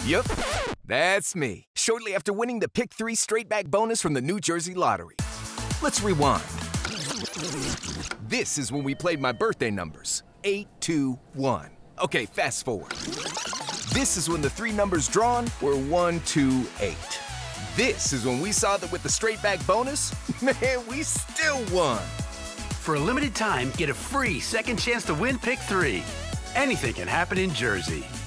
Yup, that's me. Shortly after winning the Pick-3 straight back bonus from the New Jersey Lottery. Let's rewind. This is when we played my birthday numbers. 8, 2, 1. Okay, fast forward. This is when the 3 numbers drawn were 1, 2, 8. This is when we saw that with the straight back bonus, man, we still won. For a limited time, get a free second chance to win Pick-3. Anything can happen in Jersey.